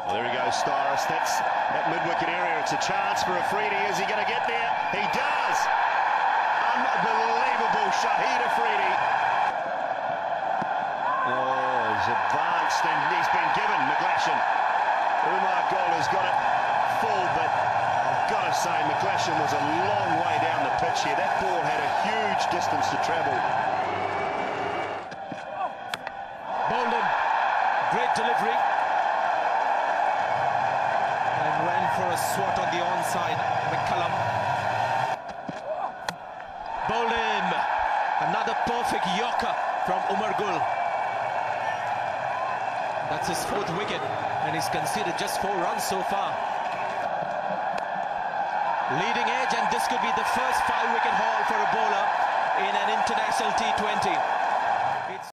Well, there he goes, Styris. That's that mid-wicket area. It's a chance for Afridi. Is he going to get there? He does! Unbelievable, Shahid Afridi. Oh, he's advanced and he's been given McGlashan. Umer Gul has got it full, but I've got to say, McGlashan was a long way down the pitch here. That ball had a huge distance to travel. Bolden, great delivery. And ran for a swat on the onside, McCullum. Bolden, another perfect yorker from Umer Gul. That's his 4th wicket, and he's conceded just 4 runs so far. Leading edge, and this could be the first 5-wicket haul for a bowler in an international T20.